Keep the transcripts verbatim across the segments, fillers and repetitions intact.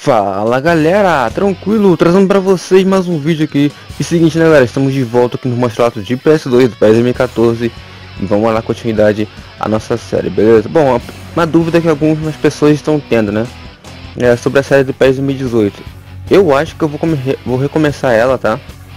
Fala galera, tranquilo, trazendo pra vocês mais um vídeo aqui. E seguinte, né galera, estamos de volta aqui no Mostrato de P S dois, do P S dois mil e quatorze. E vamos dar continuidade à nossa série, beleza? Bom, uma dúvida que algumas pessoas estão tendo, né, é sobre a série do P S dois mil e dezoito. Eu acho que eu vou, vou recomeçar ela, tá?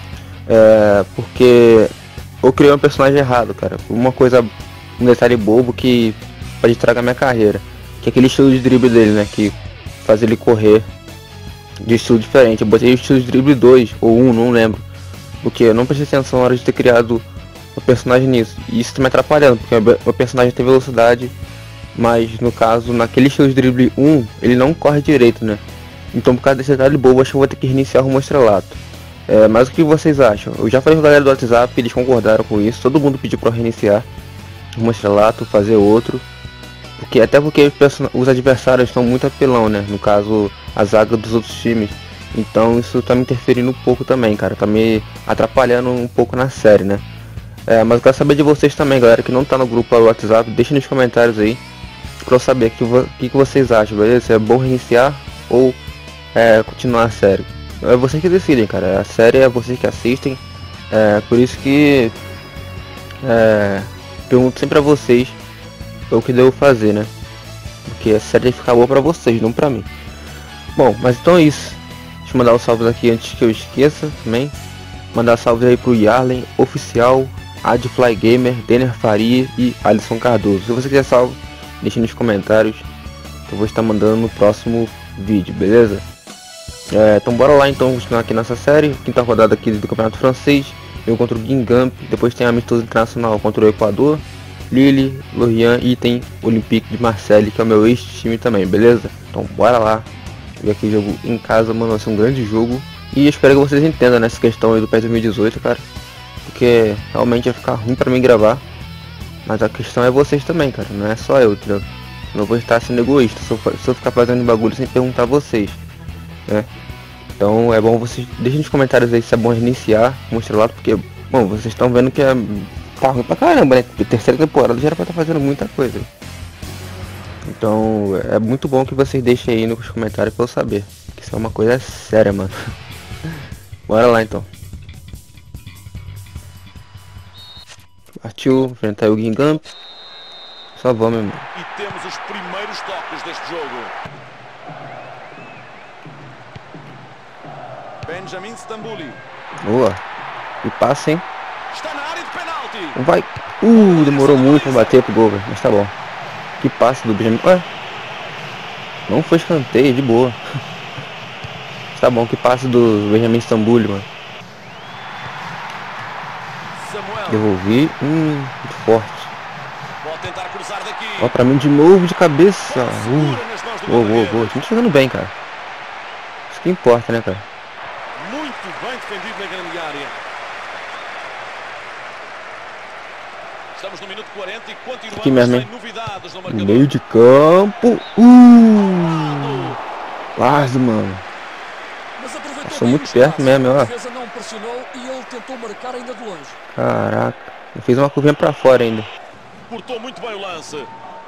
É, porque eu criei um personagem errado, cara. Uma coisa, um detalhe bobo que pode estragar minha carreira. Que é aquele estilo de drible dele, né, que faz ele correr de estilo diferente. Eu botei o estilo de drible dois ou um, não lembro, porque eu não prestei atenção na hora de ter criado o personagem nisso, e isso tá me atrapalhando, porque o personagem tem velocidade, mas no caso, naquele estilo de drible um, ele não corre direito, né? Então por causa desse detalhe bobo, acho que eu vou ter que reiniciar o Rumo ao Estrelato. É, mas o que vocês acham? Eu já falei com a galera do WhatsApp, eles concordaram com isso, todo mundo pediu para reiniciar o Rumo ao Estrelato, fazer outro. Porque, até porque os adversários estão muito apelão, né? No caso, a zaga dos outros times. Então isso tá me interferindo um pouco também, cara. Tá me atrapalhando um pouco na série, né? É, mas eu quero saber de vocês também, galera, que não tá no grupo do WhatsApp. Deixa nos comentários aí, pra eu saber o que, que, que vocês acham, beleza? Se é bom reiniciar ou é, continuar a série. É vocês que decidem, cara. A série é vocês que assistem. É por isso que... É, pergunto sempre a vocês o que devo fazer, né? Porque a série vai ficar boa pra vocês, não pra mim. Bom, mas então é isso. Deixa eu mandar os salves aqui antes que eu esqueça também. Mandar salves aí pro Yarlen, Oficial, Adfly Gamer, Denner Faria e Alisson Cardoso. Se você quiser salve, deixe nos comentários, que eu vou estar mandando no próximo vídeo, beleza? É, então bora lá então continuar aqui nessa série. Quinta rodada aqui do Campeonato Francês. Eu contra o Guingamp, depois tem a amistoso internacional contra o Equador, Lille, Lorient e tem Olympique de Marseille, que é o meu ex-time também, beleza? Então bora lá ver aqui o jogo em casa, mano, vai ser um grande jogo. E espero que vocês entendam nessa questão aí do P S dois mil e dezoito, cara, porque realmente vai ficar ruim pra mim gravar. Mas a questão é vocês também, cara, não é só eu, entendeu? Não vou estar sendo egoísta se eu, se eu ficar fazendo bagulho sem perguntar a vocês, né? Então é bom vocês deixem nos comentários aí se é bom reiniciar, mostrar lá, porque, bom, vocês estão vendo que é... tá ruim pra caramba, né? A terceira temporada já era pra estar fazendo muita coisa. Então é muito bom que vocês deixem aí nos comentários pra eu saber. Que isso é uma coisa séria, mano. Bora lá então. Partiu, enfrentar o Guingamp. Só vamos, meu irmão. E temos os primeiros toques deste jogo. Benjamin Stambouli. Boa. E passa, hein? Está na área de penalti. Vai. Uh, demorou muito pra bater pro gol, velho. Mas tá bom. Que passe do Benjamin. Ué. Não foi escanteio, de boa. Tá bom, que passe do Benjamin Stambouli, mano. Samuel. Devolvi. Hum, muito forte. Pode tentar cruzar daqui. Ó, pra mim de novo de cabeça. Uh. Boa, boa, boa. A gente jogando bem, cara. Isso que importa, né, cara? Muito bem defendido na grande área. Estamos no minuto quarenta e continuamos aqui mesmo, sem novidades no marcador. Meio de campo. Uh! Quase, mano. Passou muito perto mesmo, ó. Não pressionou e ele tentou marcar ainda de longe. Caraca. Eu fiz uma curvinha pra fora ainda. Cortou muito bem o lance.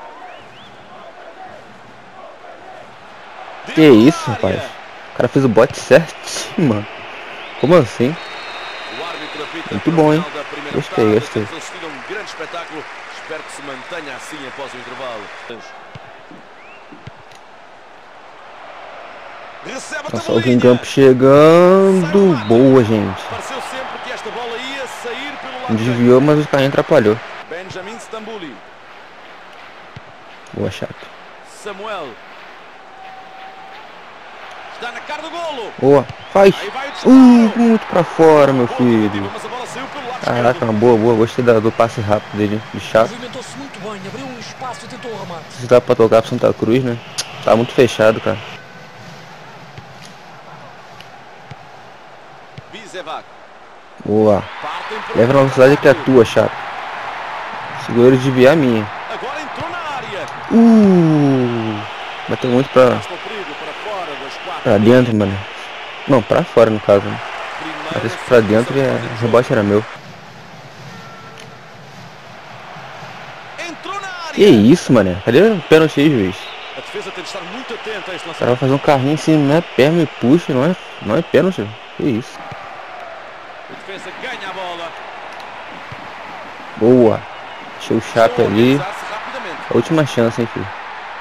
Que isso, rapaz? O cara fez o bote certinho, mano. Como assim? Muito bom, hein? Gostei, gostei. Um grande espetáculo. Espero que se mantenha assim após o intervalo. Nossa, o Guingamp chegando. Boa, gente. Pareceu sempre que esta bola ia sair pelo lado. Desviou, mas o carrinho atrapalhou. Benjamin Stambouli. Boa, chato. Samuel. Está na cara do golo. Boa, faz. Uh, muito pra fora, meu filho. Caraca, uma boa, boa. Gostei da, do passe rápido dele, de chato. Movimentou-se muito bem, abriu um espaço e tentou o remate. Se dá pra tocar pro Santa Cruz, né? Tá muito fechado, cara. Boa. Leva na velocidade que é tua, chato. Segura ele desviar a minha. Agora entrou na área. Uh, bateu muito pra, pra dentro, mano. Não, pra fora no caso, né? Mas esse pra dentro e o rebote era meu. Que isso, mané? Cadê o pênalti aí, juiz? A defesa tem de estar muito atenta a este O cara vai lançamento. fazer um carrinho em cima, né? Perna e puxa, não é, não é pênalti. Que isso. O defesa ganha a bola. Boa. Deixa o Chape ali. Organizar-se rapidamente. A última chance, hein, filho.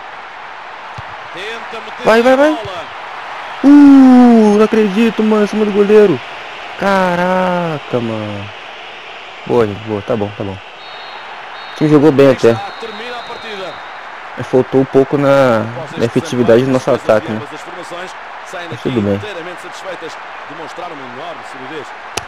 Tenta meter Vai, vai, a vai. bola. Uh, não acredito, mano. Em cima do goleiro. Caraca, mano. Boa, gente. Boa. Tá bom, tá bom. O time jogou bem até. Está, termina a partida. Mas faltou um pouco na, Após na este efetividade do nosso desempate, ataque, né? ambas as formações saem Mas daqui tudo bem. inteiramente satisfeitas. Demonstraram uma enorme solidez.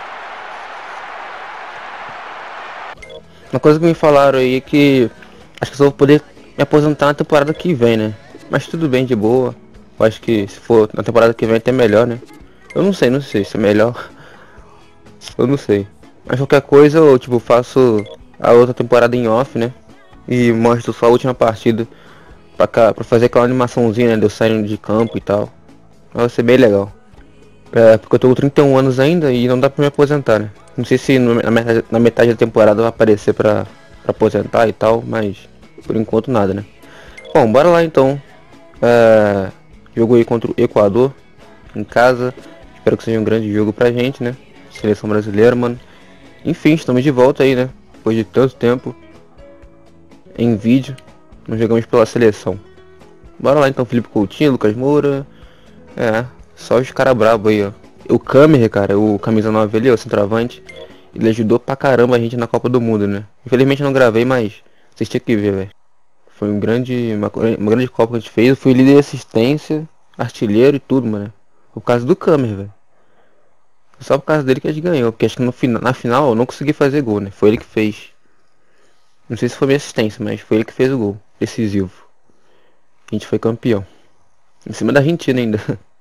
Uma coisa que me falaram aí é que acho que só vou poder me aposentar na temporada que vem, né? Mas tudo bem, de boa. Eu acho que se for na temporada que vem até melhor, né? Eu não sei, não sei se é melhor. Eu não sei. Mas qualquer coisa eu tipo faço a outra temporada em off, né? E mostro só a última partida pra, cá, pra fazer aquela animaçãozinha, né? De eu saindo de campo e tal. Vai ser bem legal. É, porque eu tô com trinta e um anos ainda e não dá pra me aposentar, né? Não sei se no- na metade, na metade da temporada vai aparecer pra, pra aposentar e tal, mas por enquanto nada, né? Bom, bora lá então. É, jogo aí contra o Equador, em casa. Espero que seja um grande jogo pra gente, né? Seleção brasileira, mano. Enfim, estamos de volta aí, né? Depois de tanto tempo em vídeo, não jogamos pela seleção. Bora lá então, Felipe Coutinho, Lucas Moura. É, só os caras brabos aí, ó. O Câmara, cara, o camisa nove ali, o centroavante. Ele ajudou pra caramba a gente na Copa do Mundo, né? Infelizmente eu não gravei, mas vocês tinham que ver, velho. Foi um grande, uma, uma grande Copa que a gente fez. Eu fui líder de assistência, artilheiro e tudo, mano. Por causa do Câmara, velho. Só por causa dele que a gente ganhou. Porque acho que no final, na final eu não consegui fazer gol, né? Foi ele que fez. Não sei se foi minha assistência, mas foi ele que fez o gol. Decisivo. A gente foi campeão. Em cima da Argentina ainda.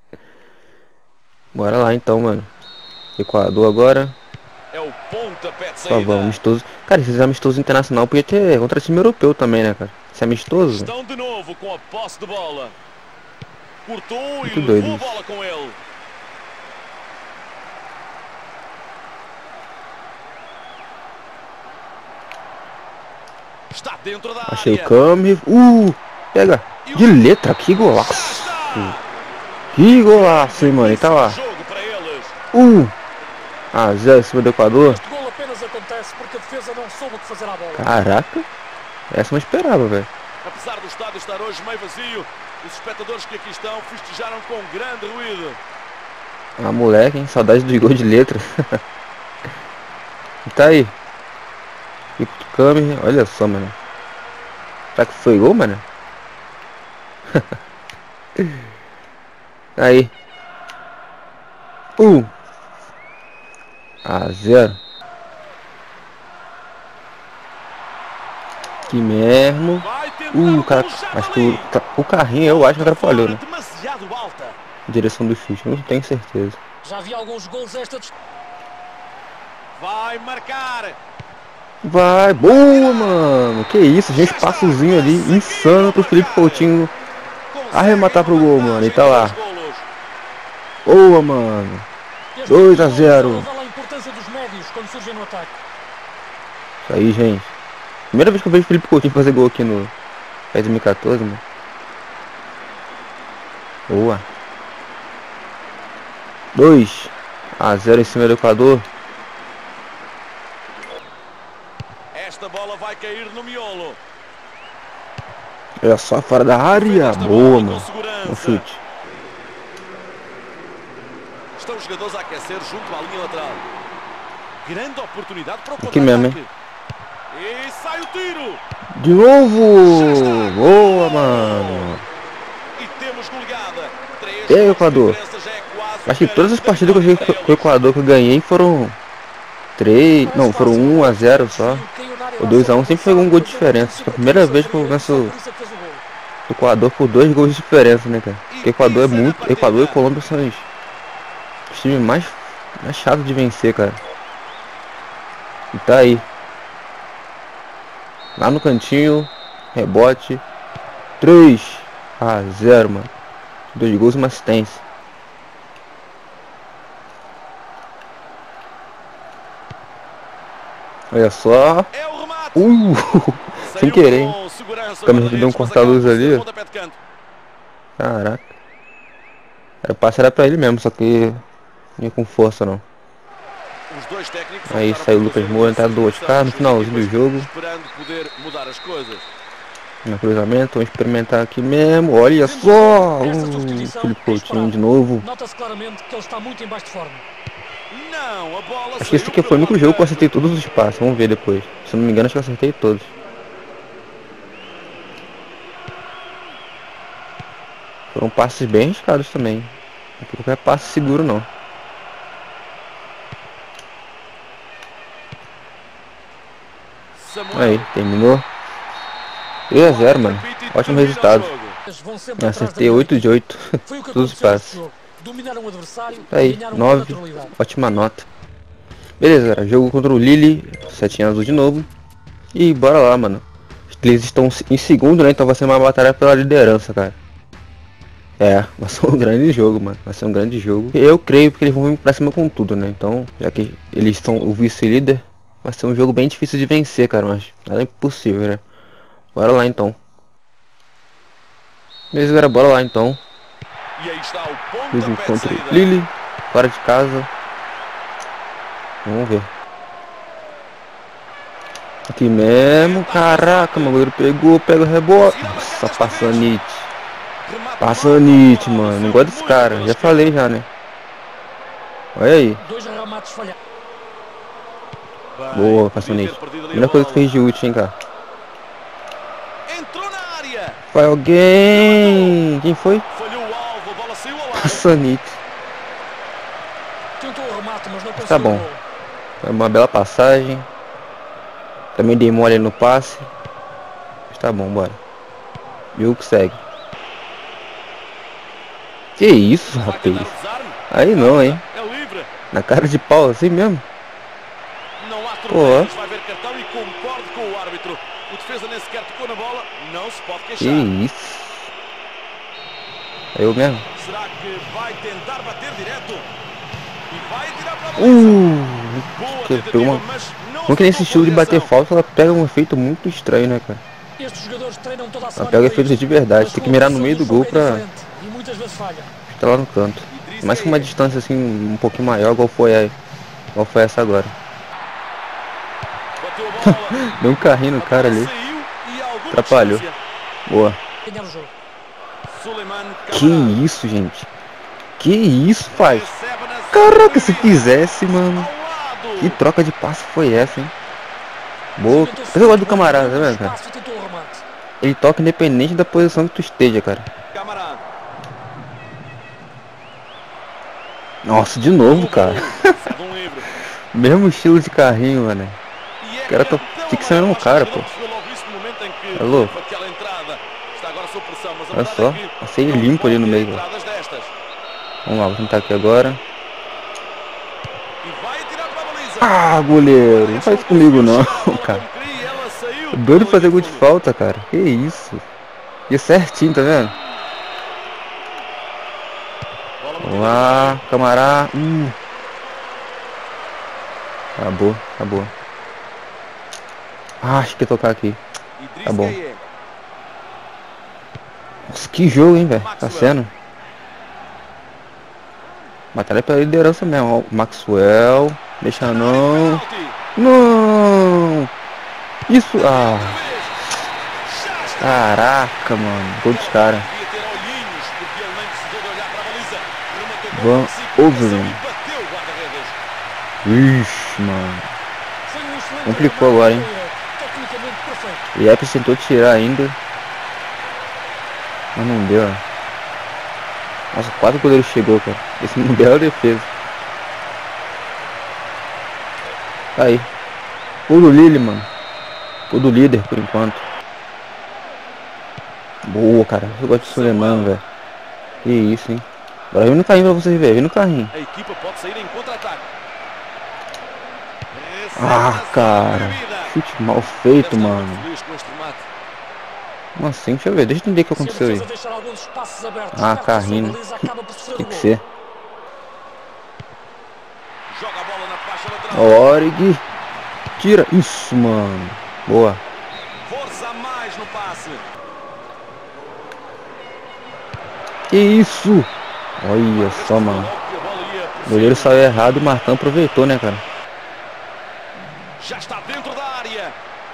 Bora lá então, mano. Equador agora. É o pontapé de Só saída. vamos, amistoso. Cara, esses amistosos internacional podia ter contra time europeu também, né, cara? Esse amistoso. Estão de novo com a posse de bola. Cortou Muito e doido levou a isso. bola com ele. Está dentro da Achei o área. Câmara. Uh! Pega! De letra, que Já golaço! está. Que golaço, hein, mano? E tá lá. Jogo para eles. Uh! Ah, zero em cima do Equador. Este gol apenas acontece porque a defesa não soube o que fazer à bola. Caraca! Essa eu não esperava, velho. Apesar do estádio estar hoje meio vazio, os espectadores que aqui estão festejaram com grande ruído. Ah, moleque, hein? Saudade do gol de letra. E tá aí. E pro Câmara. Olha só, mano. Será que foi gol, mano? Aí. Um. A zero. Que mesmo. Vai tentar Uh, um o cara. gol já Acho dali. que o, o carrinho eu acho que atrapalhou, né? Demasiado alta. Em direção do chute. Não tenho certeza. Já vi alguns gols esta distância. Vai marcar. Vai. Boa, mano. Que isso. Gente, espaçozinho ali. Insano pro Felipe Coutinho arrematar pro gol, mano. E tá lá. Boa, mano. Este dois a gol zero. revela a importância dos médios quando surgem no ataque. Isso aí, gente. Primeira vez que eu vejo o Felipe Coutinho fazer gol aqui no dois mil e quatorze, mano. Boa. dois a zero em cima do Equador. Esta bola vai cair no miolo. Olha só, fora da área. Esta Boa, bola com mano. segurança. Um chute. Estão os jogadores a aquecer junto à linha lateral. Grande oportunidade para o Aqui mesmo, contra-ataque. E sai o tiro. De novo. Boa, mano. E temos goleada. Três E aí, gols de Equador? diferença, já é quase Acho que todas as garantida partidas que eu joguei para com o eles. Equador que eu ganhei foram três, não, foram um a zero só. O dois a um sempre foi um gol de diferença. Acho que é a primeira vez que eu venço o Equador por dois gols de diferença, né, cara? Porque o Equador é muito. Equador e Colômbia são os, os times mais, mais chatos de vencer, cara. E tá aí. Lá no cantinho. Rebote. três a zero, mano. Dois gols e uma assistência. Olha só. É o remate. Uh! Sem Saiu querer, hein? com segurança O Câmara o deu um guarda-redes, mas corta-luz acaba por ser ali. pontapé de canto. Caraca. Era passe era pra ele mesmo, só que não ia com força não. Os dois técnicos Aí optaram saiu o por Lucas fazer Moura, uma entrada do substituição Oscar no nas suas finalzinho do equipas, jogo. esperando poder mudar as coisas. No cruzamento, vamos experimentar aqui mesmo. Olha Vendo o só! jogo, essa Uh, substituição Felipe é Coutinho esperada. de novo. Nota-se claramente que ele está muito em baixo de forma. Não, a bola Acho que esse saiu aqui foi o pelo único lado jogo que eu direito. acertei todos os passes. Vamos ver depois. Se eu não me engano, acho que eu acertei todos. Foram passes bem arriscados também. Não foi qualquer passe seguro não. Samuel. Aí, terminou. três a zero, mano. Ótimo resultado. Eles vão sempre Eu atrás da acertei melhor oito de equipa. oito. Foi o que Todos os aconteceu neste passes. jogo. Dominaram o adversário Tá e aí, ganharam com nove. naturalidade. Ótima nota. Beleza, galera. Jogo contra o Lille. Setinha azul de novo. E bora lá, mano. Eles estão em segundo, né? Então vai ser uma batalha pela liderança, cara. É, vai ser um grande jogo, mano. Vai ser um grande jogo. Eu creio que eles vão vir pra cima com tudo, né? Então, já que eles são o vice-líder, vai ser um jogo bem difícil de vencer, cara. Mas nada é impossível, né? Bora lá, então. Beleza, galera. Bora lá, então. E aí está o Jogo pontapé de contra saída. o Lille. Fora de casa. Vamos ver. Aqui mesmo. Caraca, meu goleiro pegou. Pega o rebote. Nossa, Passanite. Passanite, mano. Não gosto desse cara. Já falei já, né? Olha aí. Dois remates falhados. Boa, Passanite. Melhor coisa que fez de útil, hein, cara. Entrou na área. Vai alguém. Quem foi? Falhou o alvo, a bola saiu ao lado. Passanite. Tentou o remate, mas não conseguiu. Tá bom. Foi uma bela passagem. Também dei mole no passe. Mas tá bom, bora. Jogo que segue. Que isso, Vai rapaz? tentar o desarme. Aí não, hein? É livre. Na cara de pau, assim mesmo. Não há Pô. trocas, vai ver cartão e concordo com o árbitro. O defesa nem sequer tocou na bola, não se pode Que queixar. isso. Eu mesmo. Será que vai tentar bater direto? E vai tirar para a baliza. Uh, Boa que tentativa, pegou uma... mas não Como que nesse acertou estilo de com bater direção. falta, ela pega um efeito muito estranho, né, cara? Estes jogadores treinam toda a Ela semana pega para efeitos isto, de verdade. mas Tem que com mirar a no pressão meio do do gol jogo é pra diferente e muitas vezes falha. estar lá no canto. Mas com uma distância assim, um pouquinho maior, igual foi, aí, igual foi essa agora. Bateu a bola. Deu um carrinho no A cara bola ali. saiu e alguma Atrapalhou. distância. Boa. Ganhar o jogo. Suleiman Que Camara. isso, gente. Que isso, pai. Recebe na Caraca, se zona fizesse, mano. ao lado. Que troca de passe foi essa, hein? Boa. Mas eu gosto do camarada, tá vendo, cara? Espaço e tentou o remate. Ele toca independente da posição que tu esteja, cara. Camara. Nossa, de novo, cara. Sai de um livre. Mesmo estilo de carrinho, mano. E é O cara tá cartão fixando amarelo. no Acho que cara, o jogador pô. percebeu logo isso no momento em que É louco. teve aquela entrada. Está agora sob pressão, mas a Olha verdade só. é que Passei não limpo ali no pode ter meio, ó. entradas destas. Vamos lá, vou tentar aqui agora. E vai tirar para a baliza. Ah, goleiro. Não faz isso comigo, não, cara. Tô doido de fazer gol de falta, cara. Que isso. E certinho, tá vendo? Vamos lá, camarada. Uh. Acabou, acabou. Ah, acho que ia tocar aqui. Tá bom. Nossa, que jogo, hein, velho. Tá sendo. Batalha pela liderança mesmo. Ó, Maxwell. Deixa não. Não. Isso. Ah. Caraca, mano. Gol dos caras. Van Overeen. Ixi, mano. Foi um excelente Complicou remate, agora, hein? tecnicamente perfeito. E Epps tentou tirar ainda. Mas não deu, ó. Nossa, quatro goleiros chegou, cara. Esse não deu a defesa. Tá aí. Gol do Lille, mano. Gol do líder, por enquanto. Boa, cara. Eu gosto de Suleiman, velho. Que isso, hein. Agora vem no carrinho pra vocês verem. Vem no carrinho. A equipa pode sair em contra-ataque. Ah, cara. Chute mal feito, mano. Como assim? Deixa eu ver. Deixa eu entender o que Se a aconteceu aí. defesa deixar alguns espaços abertos, Ah, perto da sua carrinho. baliza, acaba por sofrer Tem o que gol. ser. Joga a bola na faixa lateral. Origi. Tira. Isso, mano. Boa. Força a mais no passe. Que isso? Olha só, mano. O goleiro saiu errado e o Marcão aproveitou, né, cara? Já está dentro da área.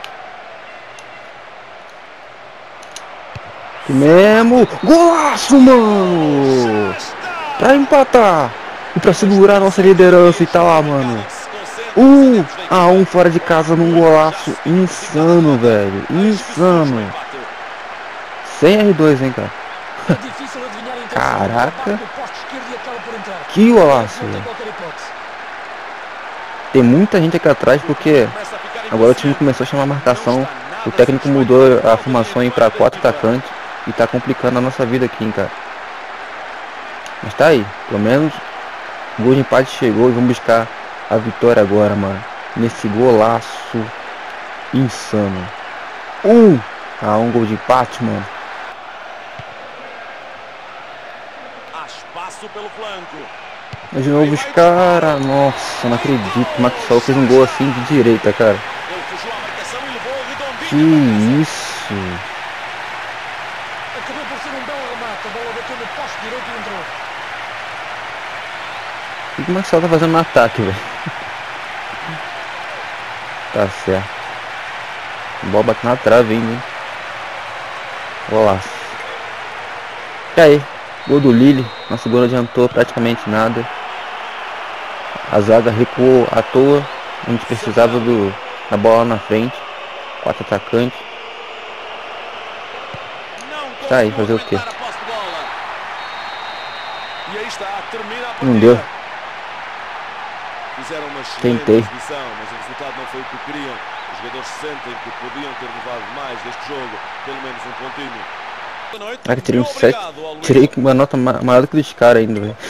Que mesmo. Golaço, mano! Pra empatar. E pra segurar a nossa liderança e tá lá, mano. um a um fora de casa num golaço insano, velho. Insano. Sem R dois, hein, cara. É difícil adivinhar a intenção. Caraca. Bate no poste esquerdo e acaba por entrar. Que golaço, Não tem velho. qualquer hipótese. Tem muita gente aqui atrás porque agora o time começou a chamar a marcação. O técnico mudou a formação para quatro atacantes e tá complicando a nossa vida aqui, hein, cara. Mas tá aí, pelo menos o gol de empate chegou e vamos buscar a vitória agora, mano. Nesse golaço insano. Um a um gol de empate, mano. Há espaço pelo flanco. Mas de novo os caras, nossa, não acredito. O Maxwell fez um gol assim de direita, cara. Ele fugiu à marcação e levou redondinho. Que isso? Acabou por ser um belo remate. A bola bateu no poste direito e entrou. O que o Maxwell tá fazendo no ataque, velho? Tá certo. A bola bate na trave ainda, hein? Golaço. E aí? Gol do Lille. Nosso gol não adiantou praticamente nada. A zaga recuou à toa. A gente precisava do, da bola na frente. Quatro atacantes. Tá aí, fazer o quê? E aí está, termina a partida. Não deu. Fizeram uma excelente Tentei. exibição, mas o resultado não foi o que queriam. Os jogadores sentem que podiam ter levado mais deste jogo, pelo menos um pontinho. Boa noite. Ah, que tirei um Muito sete. obrigado ao Luís. Tirei uma nota ma maior do que dos caras ainda, velho.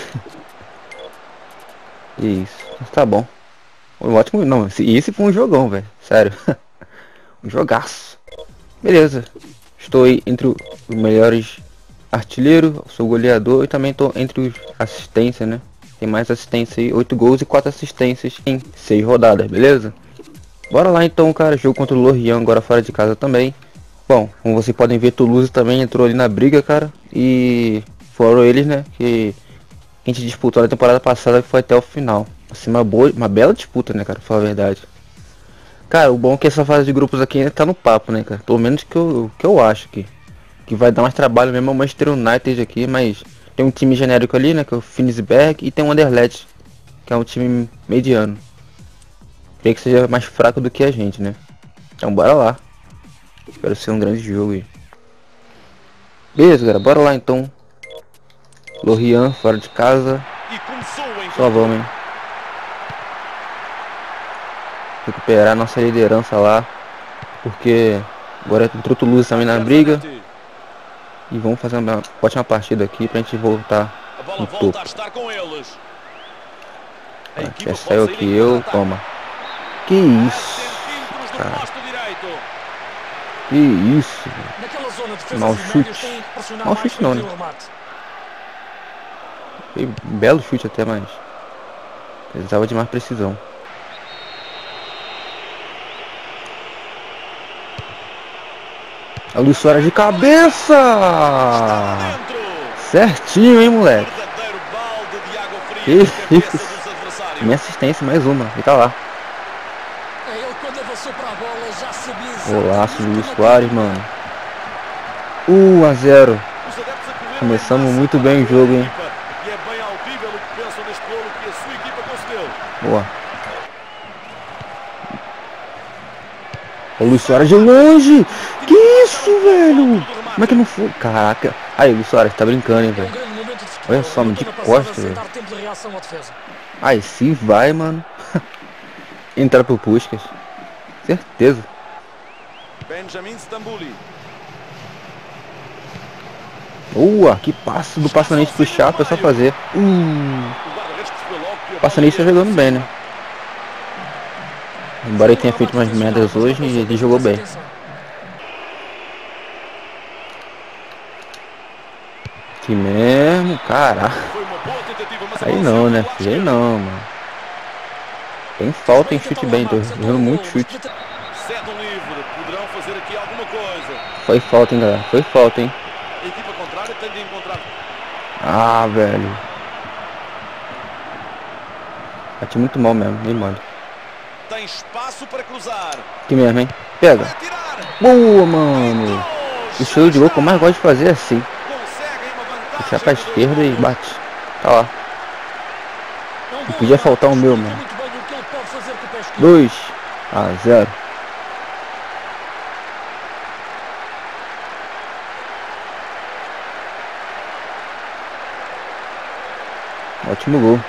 Isso. Mas tá bom. Foi um ótimo. Não, esse, esse foi um jogão, velho. Sério. Um jogaço. Beleza. Estou aí entre os melhores artilheiros, sou goleador e também estou entre os assistências, né? Tem mais assistência aí, oito gols e quatro assistências em seis rodadas, beleza? Bora lá então, cara, jogo contra o Lorient agora fora de casa também. Bom, como vocês podem ver, Toulouse também entrou ali na briga, cara. E foram eles, né, que a gente disputou na temporada passada, que foi até o final. Assim, uma boa, uma bela disputa, né, cara, pra falar a verdade. Cara, o bom é que essa fase de grupos aqui ainda tá no papo, né, cara? Pelo menos que eu, que eu acho que, que vai dar mais trabalho mesmo ao Manchester United aqui, mas tem um time genérico ali, né, que é o Finsberg, e tem o Anderlecht, que é um time mediano. Creio que seja mais fraco do que a gente, né? Então bora lá. Espero ser um grande jogo aí. Beleza, galera, bora lá então. Lorient, fora de casa. E começou em Só vamos, hein? Recuperar nossa liderança lá. Porque agora entrou o Toulouse também na briga. E vamos fazer uma ótima partida aqui pra gente voltar A bola no volta topo. a estar com eles. A Ah, equipa já pode saiu sair aqui em eu, contra-ataque. toma. Que A isso, centímetros do cara. posto direito. Que isso, velho. Naquela zona, defesas Mau e médios chute. têm que pressionar Mau mais chute para não, impedir né? o remate. Foi um belo chute até, mas precisava de mais precisão. A Luiz Soares de cabeça! Dentro. Certinho, hein, moleque? Verdadeiro balde de água Que fria na cabeça isso? dos adversários. Minha assistência, mais uma. E tá lá. É, ele quando avançou para a bola já sabia Golaço do exatamente Luiz como Soares, aquilo mano. um a zero. Os adeptos acolheram Começamos em massa muito para bem o apoiar jogo, a hein? equipa. E é bem audível o que pensam neste golo que a sua equipa concedeu. Boa. O Luiz Soares de longe. Que isso, velho? Como é que não foi? Caraca. Aí, Luiz Soares, tá brincando, hein, É um velho? grande momento de futebol. Olha só, Não de tem a passada costa, sem velho. dar tempo de reação à defesa. Aí, se vai, mano. Entrar pro Puskas. Certeza. Benjamin Stambouli. Boa, que passe do passanete pro Chapa, é só fazer. Hum. O guarda-redes percebeu logo que a O passanete tá bola ia jogando bem, né? Embora ele tenha feito umas merdas hoje, ele jogou bem. Que mesmo, caraca. Foi uma boa tentativa, mas a Aí bola não, saiu né, do lado filho? Aí esquerdo. não, mano. Tem falta em chute bem, tô errando muito chute. Cede um livre, poderão fazer aqui alguma coisa. Foi falta, hein, galera. Foi falta, hein. A equipa contrária tem de encontrar. Ah, velho. Bati muito mal mesmo, nem mano. Tem espaço para cruzar. Aqui mesmo, hein? Pega. Boa, mano. O estilo de gol que eu mais gosto de fazer é assim. Puxar pra esquerda e bate. Tá lá. Não podia faltar o meu, mano. dois a zero. Ótimo gol.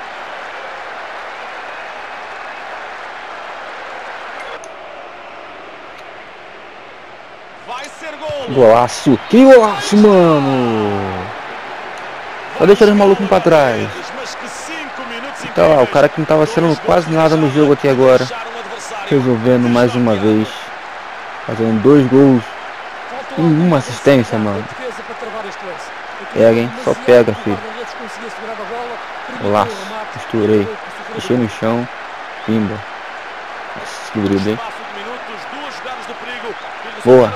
Vai ser gol. Golaço. Que golaço, mano. Só deixando os malucos pra trás. Tá lá, o cara que não tava sendo quase nada no jogo até agora. Resolvendo mais uma vez. Fazendo dois gols e uma assistência, mano. Pega, hein? Só pega, filho. Laço. Costurei. Deixei no chão. Pimba. Nossa, que drible, hein? Boa.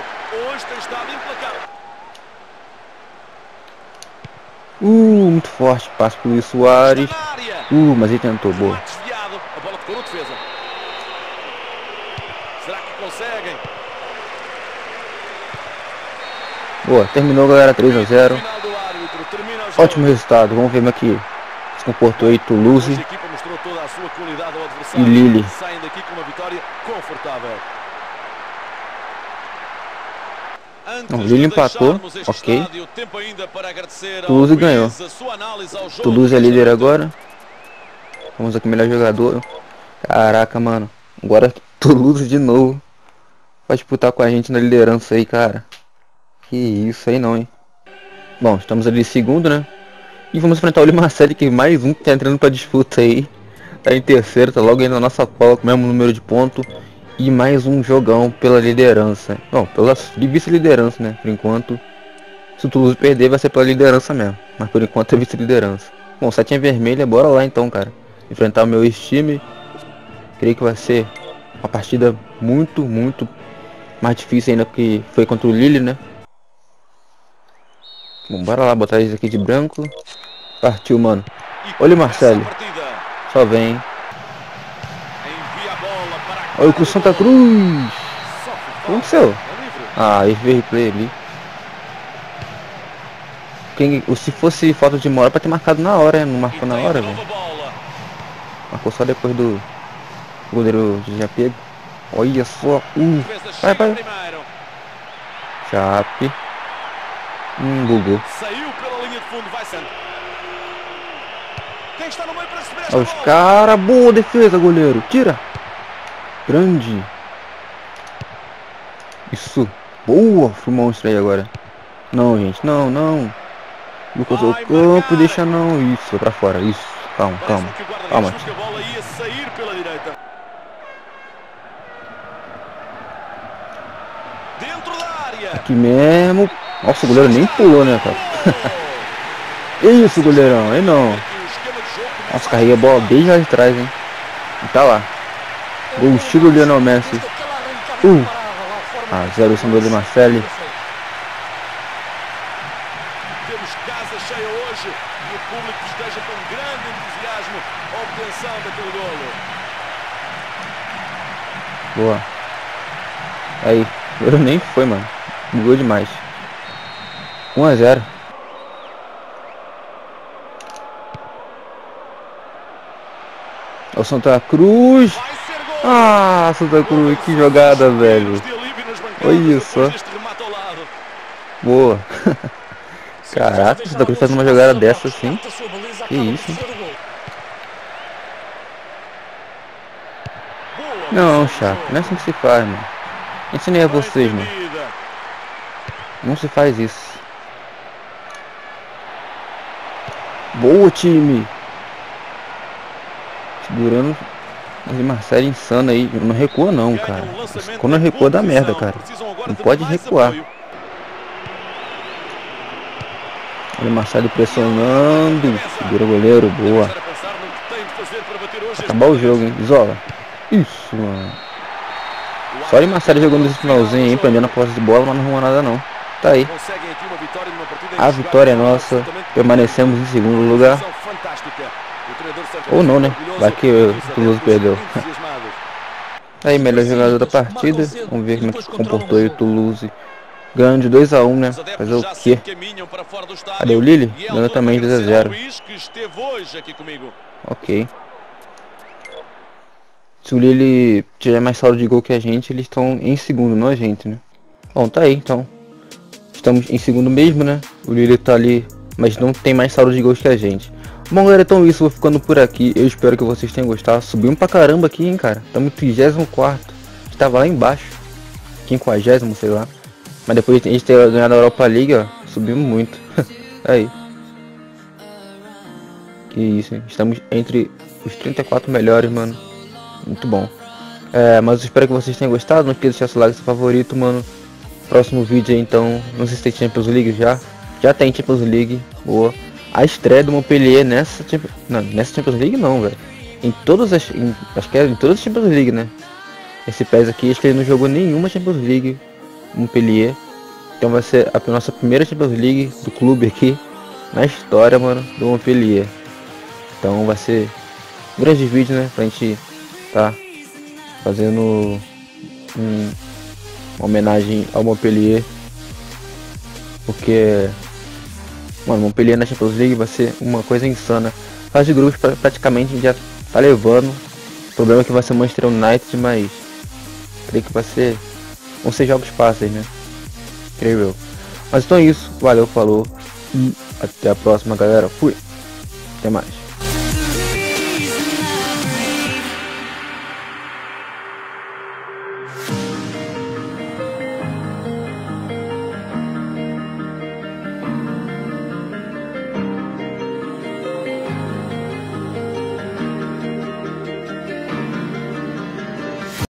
Uh, muito forte. Passo pro Luiz Soares. Uh, mas ele tentou. Boa. A bola ficou no defesa. Será que conseguem? Boa, terminou, galera. três a zero. Ótimo resultado. Vamos ver como é que se comportou aí Toulouse e Lille. Saem daqui com uma vitória confortável. Não, Lille empatou, ok. Toulouse ganhou. Toulouse é líder agora. Vamos aqui, melhor jogador. Caraca, mano. Agora Toulouse de novo vai disputar com a gente na liderança aí, cara. Que isso aí não, hein. Bom, estamos ali em segundo, né. E vamos enfrentar o Limassol, que mais um que tá entrando pra disputa aí. Tá em terceiro, tá logo aí na nossa cola com o mesmo número de pontos. E mais um jogão pela liderança. Bom, pela vice-liderança, né? Por enquanto, se o Toulouse perder, vai ser pela liderança mesmo. Mas por enquanto é vice-liderança. Bom, setinha vermelha, bora lá então, cara. Enfrentar o meu ex-time. Creio que vai ser uma partida muito, muito mais difícil ainda que foi contra o Lille, né? Bom, bora lá, botar eles aqui de branco. Partiu, mano. Olha o Marcelo. Só vem, hein? Olha o Santa Cruz. O que aconteceu? Ah, ele veio replay ali. Quem, se fosse falta de uma hora pra ter marcado na hora, não marcou na hora, velho. Marcou só depois do goleiro de já pego. Olha só. Uh, vai, vai. Chape. Hum, bugou. Saiu pela linha de fundo, vai sendo. Quem está no meio para receber esta Olha os bola? cara, boa defesa, goleiro. Tira. Grande. Isso. Boa. Fui monstro aí agora. Não, gente. Não, não. Lucas ao campo. Deixa não. Isso. Foi pra fora. Isso. Calma, calma. Calma. Que a bola ia sair pela direita. Dentro da área. Aqui mesmo. Nossa, o goleiro nem pulou, né, cara? Isso, goleirão. Aí não. Nossa, carreguei a bola bem lá de trás, hein. E tá lá. Gol estilo Lionel Messi. Uh. Ah, zero são do Limassol. Temos casa cheia hoje e o público esteja com grande entusiasmo a obtenção daquele golo. Boa. Aí. Eu nem foi, mano. Bugou demais. um a zero. O Santa Cruz. Ah, Santa Cruz, que jogada, velho. Olha só. Boa. Caraca, Santa Cruz faz uma jogada dessa assim. Que isso, hein? Não, chato. Não é assim que se faz, mano. Ensinei a vocês, mano. Não se faz isso. Boa, time. Segurando o Marcelo insano aí. Não recua não, cara. Quando recua dá merda, cara. Não pode recuar. Olha o Marcelo pressionando. Segura o goleiro, boa. Acabar o jogo, hein? Isola. Isso, mano. Só o Marcelo jogando esse finalzinho aí, prendendo a posse de bola, mas não arrumou nada não. Tá aí. A vitória é nossa. Permanecemos em segundo lugar. Ou não, né? Vai que o Toulouse perdeu. Aí, melhor jogador da partida. Vamos ver como é que se comportou aí o Toulouse. Ganhando de dois a um, né? Fazer o quê? Cadê o Lille? Ganhando também de dois a zero. Ok. Se o Lille tiver mais saldo de gol que a gente, eles estão em segundo, não a gente, né? Bom, tá aí, então. Estamos em segundo mesmo, né? O Lille tá ali, mas não tem mais saldo de gols que a gente. Bom, galera, então isso, vou ficando por aqui. Eu espero que vocês tenham gostado. Subimos pra caramba aqui, hein, cara. Estamos em trigésimo quarto. Estava lá embaixo. quinquagésimo, sei lá. Mas depois de a gente ter ganhado a Europa League, ó, subimos muito. Aí. Que isso, hein? Estamos entre os trinta e quatro melhores, mano. Muito bom. É, mas eu espero que vocês tenham gostado. Não esqueça de deixar seu like, seu favorito, mano. Próximo vídeo aí, então. Não sei se tem Champions League já. Já tem Champions League. Boa. A estreia do Montpellier nessa Champions... Não, nessa Champions League não, velho. Em todas as... Em... Acho que é em todas as Champions League, né? Esse P E S aqui, acho que ele não jogou nenhuma Champions League. Montpellier. Então vai ser a nossa primeira Champions League do clube aqui. Na história, mano, do Montpellier. Então vai ser um grande vídeo, né? Pra gente tá fazendo um, uma homenagem ao Montpellier. Porque, mano, Montpellier na Champions League vai ser uma coisa insana. Fase de grupos pra, praticamente a gente já tá levando. O problema é que vai ser Manchester United, mas creio que vai ser... Vão ser jogos fáceis, né? Creio eu. Mas então é isso. Valeu, falou. E até a próxima, galera. Fui. Até mais.